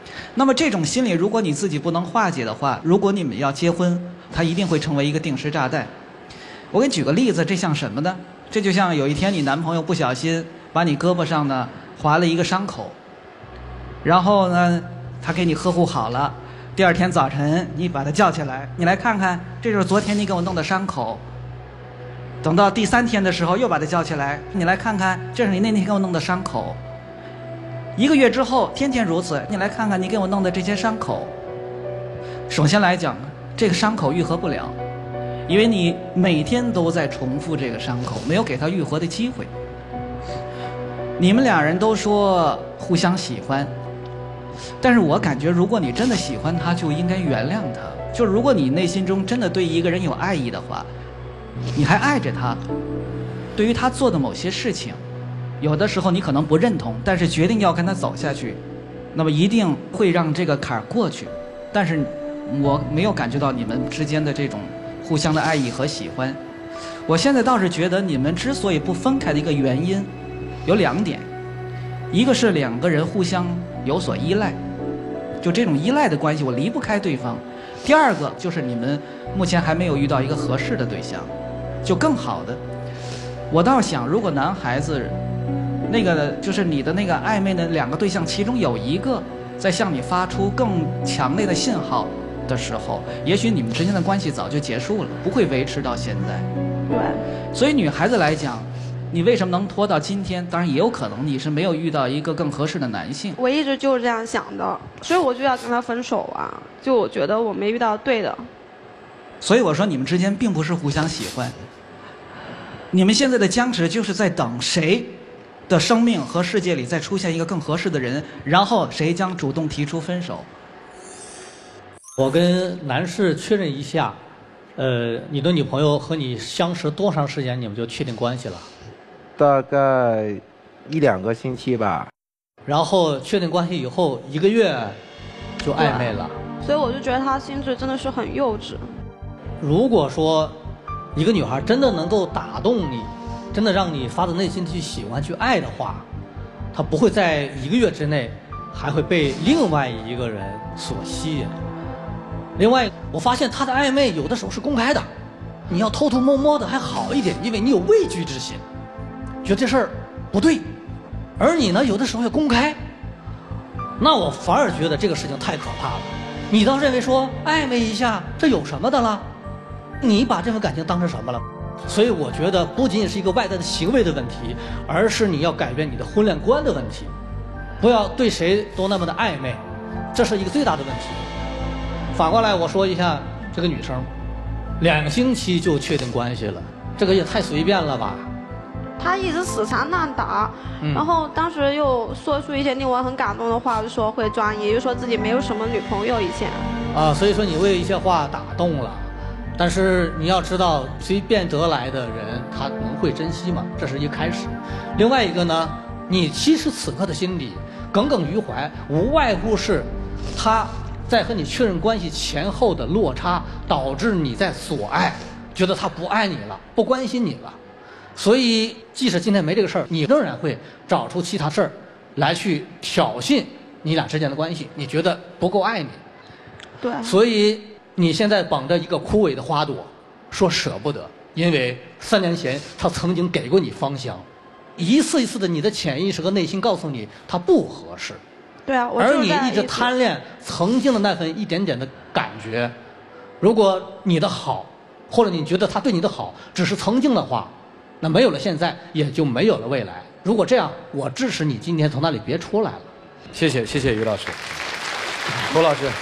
那么这种心理，如果你自己不能化解的话，如果你们要结婚，它一定会成为一个定时炸弹。我给你举个例子，这像什么呢？这就像有一天你男朋友不小心把你胳膊上呢划了一个伤口，然后呢他给你呵护好了，第二天早晨你把他叫起来，你来看看，这就是昨天你给我弄的伤口。等到第三天的时候又把他叫起来，你来看看，这是你那天给我弄的伤口。一个月之后天天如此，你来看看你给我弄的这些伤口。首先来讲，这个伤口愈合不了，因为你每天都在重复这个伤口，没有给他愈合的机会。你们俩人都说互相喜欢，但是我感觉如果你真的喜欢他，就应该原谅他。就如果你内心中真的对一个人有爱意的话，你还爱着他，对于他做的某些事情，有的时候你可能不认同，但是决定要跟他走下去，那么一定会让这个坎儿过去。但是我没有感觉到你们之间的这种互相的爱意和喜欢。我现在倒是觉得你们之所以不分开的一个原因有两点，一个是两个人互相有所依赖，就这种依赖的关系，我离不开对方。第二个就是你们目前还没有遇到一个合适的对象，就更好的。我倒想，如果男孩子那个就是你的那个暧昧的两个对象，其中有一个在向你发出更强烈的信号的时候，也许你们之间的关系早就结束了，不会维持到现在。 对。 所以女孩子来讲，你为什么能拖到今天？当然也有可能你是没有遇到一个更合适的男性。 我一直就是这样想的，所以我就要跟他分手啊！就我觉得我没遇到对的。 所以我说你们之间并不是互相喜欢，你们现在的僵持就是在等谁的生命和世界里再出现一个更合适的人，然后谁将主动提出分手。 我跟男士确认一下，呃，你的女朋友和你相识多长时间，你们就确定关系了？ 大概一两个星期吧。 然后确定关系以后一个月就暧昧了。 所以我就觉得他心智真的是很幼稚。 如果说一个女孩真的能够打动你，真的让你发自内心的去喜欢去爱的话，她不会在一个月之内还会被另外一个人所吸引。另外，我发现她的暧昧有的时候是公开的，你要偷偷摸摸的还好一点，因为你有畏惧之心，觉得这事儿不对。而你呢，有的时候要公开，那我反而觉得这个事情太可怕了。你倒认为说暧昧一下，这有什么的了？你把这份感情当成什么了？所以我觉得不仅仅是一个外在的行为的问题，而是你要改变你的婚恋观的问题，不要对谁都那么的暧昧，这是一个最大的问题。反过来我说一下这个女生，两星期就确定关系了，这个也太随便了吧。 他一直死缠烂打、嗯、然后当时又说出一些令我很感动的话，就说会专一，又说自己没有什么女朋友以前啊，所以说你为一些话打动了，但是你要知道随便得来的人他能会珍惜吗？这是一开始。另外一个呢，你其实此刻的心里耿耿于怀，无外乎是他在和你确认关系前后的落差，导致你在索爱，觉得他不爱你了，不关心你了。所以即使今天没这个事儿，你仍然会找出其他事儿来去挑衅你俩之间的关系，你觉得不够爱你。 对。 所以你现在绑着一个枯萎的花朵，说舍不得，因为三年前他曾经给过你芳香，一次一次的你的潜意识和内心告诉你他不合适。 对啊，我而你一直贪恋曾经的那份一点点的感觉。如果你的好，或者你觉得他对你的好只是曾经的话，那没有了现在，也就没有了未来。如果这样，我支持你今天从那里别出来了。 谢谢，谢谢于老师。侯老师，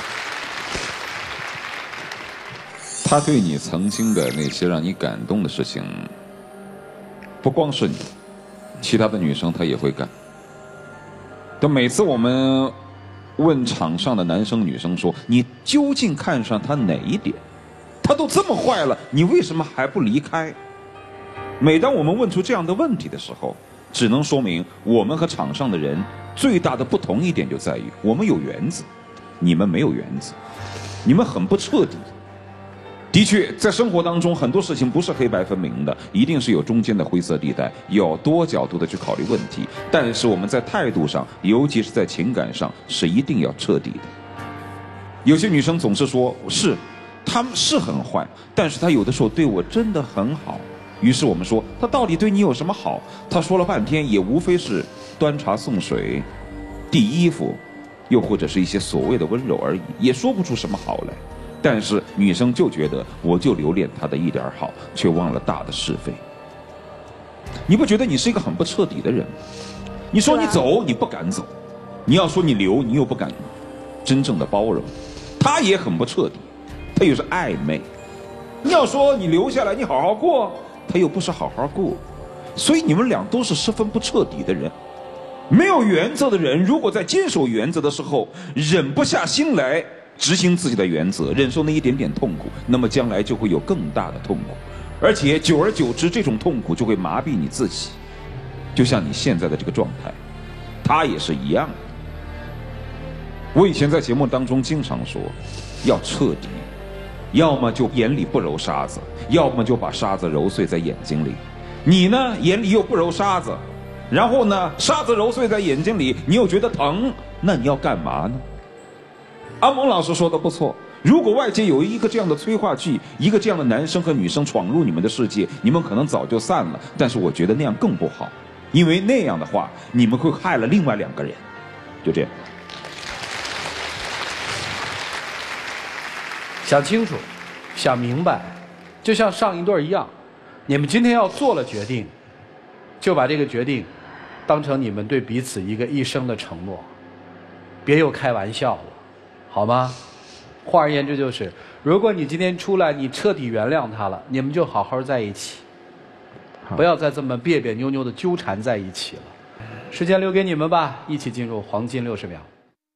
他对你曾经的那些让你感动的事情，不光是你，其他的女生她也会干。但每次我们问场上的男生女生说，你究竟看上他哪一点？他都这么坏了，你为什么还不离开？每当我们问出这样的问题的时候，只能说明我们和场上的人最大的不同一点就在于，我们有原则，你们没有原则，你们很不彻底。 的确，在生活当中，很多事情不是黑白分明的，一定是有中间的灰色地带，有多角度的去考虑问题。但是我们在态度上，尤其是在情感上，是一定要彻底的。有些女生总是说，是，她是很坏，但是她有的时候对我真的很好。于是我们说，她到底对你有什么好？她说了半天，也无非是端茶送水、递衣服，又或者是一些所谓的温柔而已，也说不出什么好来。但是女生就觉得，我就留恋她的一点好，却忘了大的是非。你不觉得你是一个很不彻底的人吗？你说你走，你不敢走；你要说你留，你又不敢真正的包容。他也很不彻底，他又是暧昧。你要说你留下来，你好好过，他又不是好好过。所以你们俩都是十分不彻底的人。没有原则的人，如果在坚守原则的时候忍不下心来执行自己的原则，忍受那一点点痛苦，那么将来就会有更大的痛苦，而且久而久之，这种痛苦就会麻痹你自己。就像你现在的这个状态，他也是一样的。我以前在节目当中经常说，要彻底，要么就眼里不揉沙子，要么就把沙子揉碎在眼睛里。你呢，眼里又不揉沙子，然后呢，沙子揉碎在眼睛里，你又觉得疼，那你要干嘛呢？阿蒙老师说的不错，如果外界有一个这样的催化剂，一个这样的男生和女生闯入你们的世界，你们可能早就散了。但是我觉得那样更不好，因为那样的话，你们会害了另外两个人。就这样。 想清楚，想明白，就像上一对一样，你们今天要做了决定，就把这个决定当成你们对彼此一个一生的承诺，别又开玩笑了。好吗？换而言之就是，如果你今天出来，你彻底原谅他了，你们就好好在一起，不要再这么别别扭扭的纠缠在一起了。时间留给你们吧，一起进入黄金六十秒。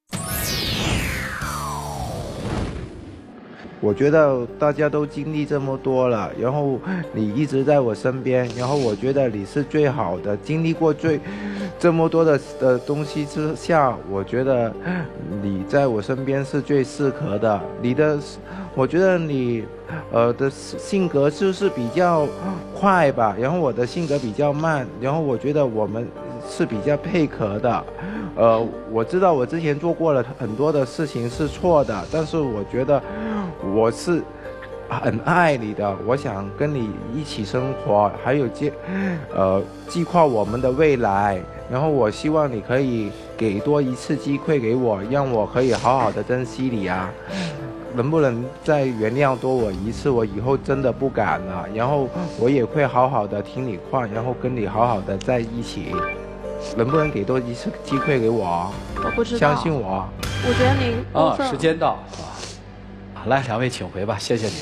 我觉得大家都经历这么多了，然后你一直在我身边，然后我觉得你是最好的。经历过最这么多的的东西之下，我觉得你在我身边是最适合的。你的，我觉得你呃的性格就是比较快吧，然后我的性格比较慢，然后我觉得我们是比较配合的。呃，我知道我之前做过了很多的事情是错的，但是我觉得我是很爱你的，我想跟你一起生活，还有计呃计划我们的未来。然后我希望你可以给多一次机会给我，让我可以好好的珍惜你啊。能不能再原谅多我一次？我以后真的不敢了。然后我也会好好的听你话，然后跟你好好的在一起。能不能给多一次机会给我？ 我不知道， 相信我。 我觉得你过分了。 啊，时间到啊！来，两位请回吧，谢谢你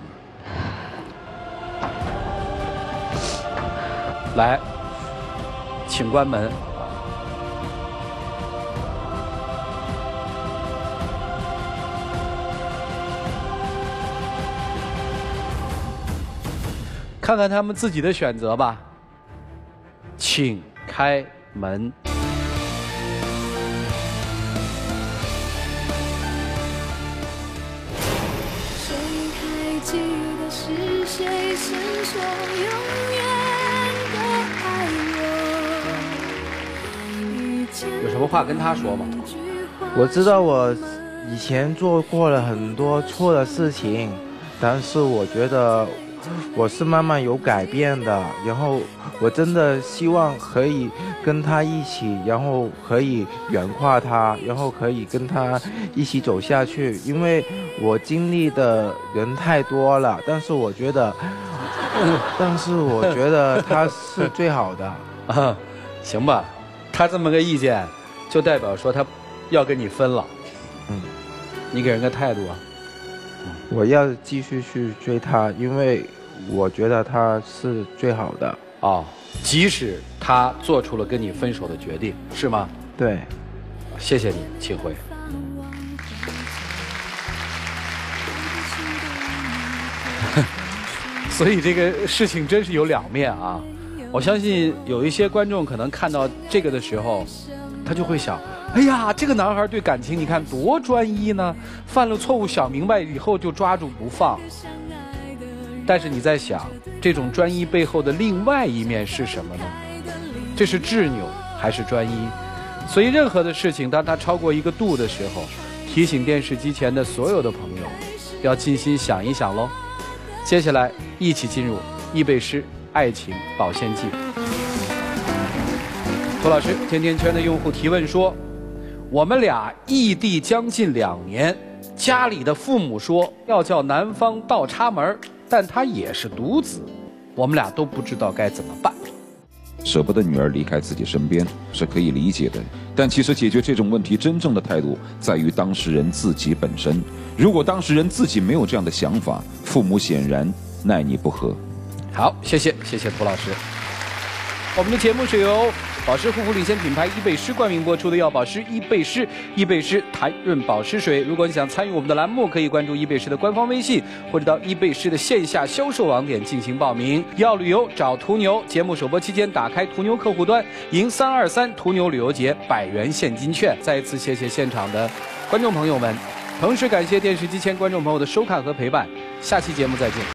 们。来，请关门。看看他们自己的选择吧，请开门。 谁还记得是谁曾说永远的爱我？ 有什么话跟他说吗？ 我知道我以前做过了很多错的事情，但是我觉得我是慢慢有改变的，然后我真的希望可以跟他一起，然后可以远化他，然后可以跟他一起走下去。因为我经历的人太多了，但是我觉得，但是我觉得他是最好的。 啊，行吧，他这么个意见，就代表说他要跟你分了。 嗯， 你给人个态度啊。 我要继续去追他，因为我觉得他是最好的。 哦，即使他做出了跟你分手的决定，是吗？ 对。 谢谢你，请回。所以这个事情真是有两面啊！我相信有一些观众可能看到这个的时候，他就会想，哎呀，这个男孩对感情你看多专一呢，犯了错误想明白以后就抓住不放。 但是你在想，这种专一背后的另外一面是什么呢？这是执拗还是专一？所以任何的事情，当它超过一个度的时候，提醒电视机前的所有的朋友，要静心想一想喽。接下来一起进入易贝诗爱情保鲜剂。涂老师，甜甜圈的用户提问说，我们俩异地将近两年，家里的父母说要叫男方倒插门，但他也是独子，我们俩都不知道该怎么办。 舍不得女儿离开自己身边是可以理解的，但其实解决这种问题真正的态度在于当事人自己本身。如果当事人自己没有这样的想法，父母显然奈你不何。 好，谢谢谢谢涂老师。我们的节目是由保湿护肤领先品牌伊贝诗冠名播出的药保湿伊贝诗，伊贝诗弹润保湿水。如果你想参与我们的栏目，可以关注伊贝诗的官方微信，或者到伊贝诗的线下销售网点进行报名。要旅游找途牛，节目首播期间打开途牛客户端，赢三二三途牛旅游节百元现金券。再一次谢谢现场的观众朋友们，同时感谢电视机前观众朋友的收看和陪伴。下期节目再见。